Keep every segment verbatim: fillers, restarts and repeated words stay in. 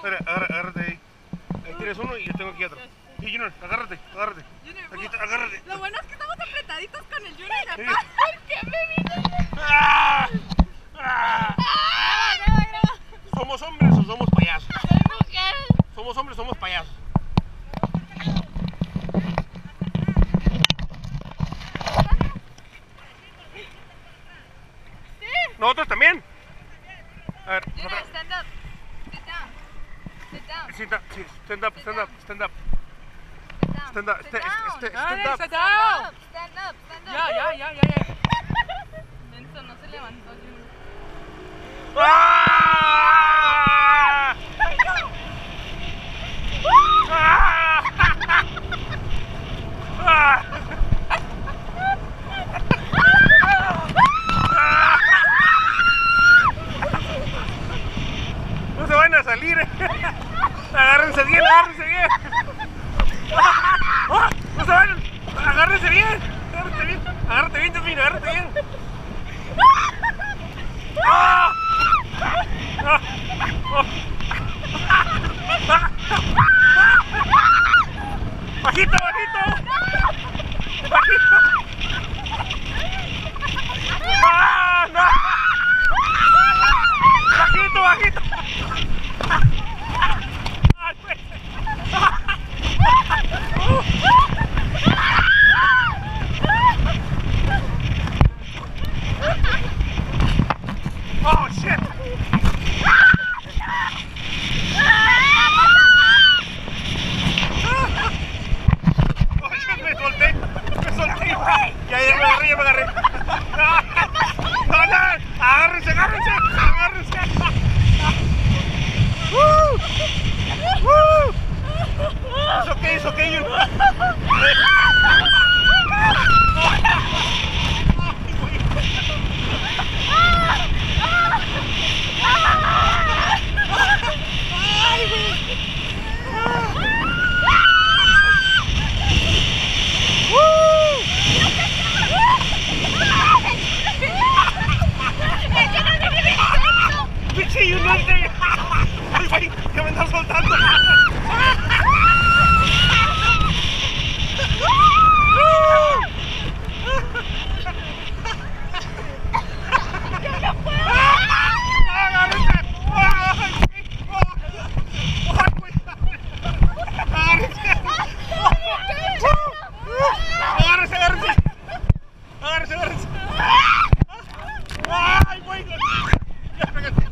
Espera, agarra, agárrate ahí. Ahí tienes uno y yo tengo aquí otro. Y Junior, agárrate, agárrate. Junior, Aquí, agárrate. Lo bueno es que estamos apretaditos con el Junior acá. ¿Por qué me vine? ¡Ah! ¡Ah! Graba, graba. ¿Somos hombres o somos payasos? Soy mujer. ¿Somos hombres o somos payasos? Sí. ¿Nosotros también? A ver, Junior, otra. stand up. Sit down. Sit down. Stand up, sí, stand up, stand up, stand up. Sit down. Stand up, Sit sta- down. sta- sta- Dale, stand up. sit Stand down. up, stand up, stand up. Ya, ya, ya, ya, ya. Menso, no se levantó Junior. ¡Ah! ¡Ah! ¡Ah! No se van a salir. Agárrense bien, agárrense bien. ¡Ah! No se van. Agárrense bien. Agárrate bien. Agárrate bien, Delfín, agárrate bien. ¡Ah! ¡Ah! ¡Oh! ¡Bajito, bajito! ¡Bajito! ¡Ah! ¡No! ¡Bajito, bajito! ¡Ay, güey! ¡Oh, shit! ¡Oh, shit! Me solté, me solté. Ya, ya me agarré, ya me agarré. No, no, agárrense, agárrense, agárrense. ¡Uh! ¡Uh! Es ok, es ok. You... ¡Pinche you no te... ¡Ay, güey! ¡Ya me estás soltando! ¡Agárrense, agárrense! ¡Agárrense, agárrense! ¡Ay, güey! ¡Ya, pégate!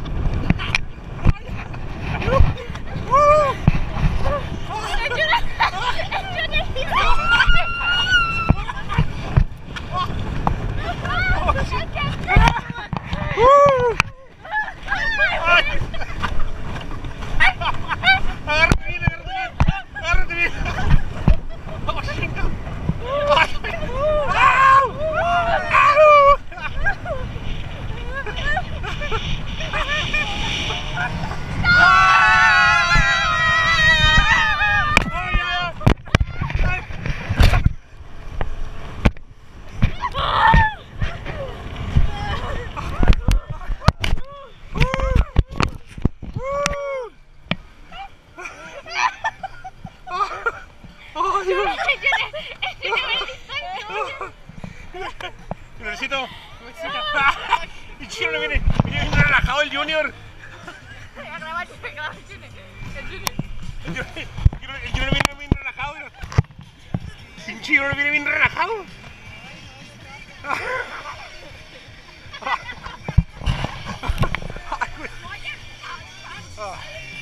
¡Agárrate bien, agárrate bien! ¡Agárrate bien! ¡Oh, chinga! ¡Ay! ¡Au! ¡Au! Necesito. Y Chino viene, viene bien relajado el Junior. Graba, graba, Junior. El Junior. El Junior, el Junior viene bien relajado. Pinche Junior viene bien relajado. Ay, güey. Ah.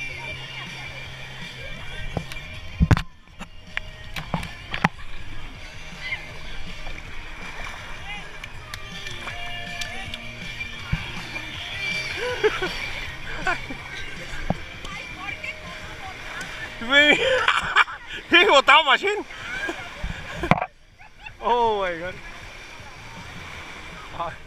Me, me botaba machine. Oh my god.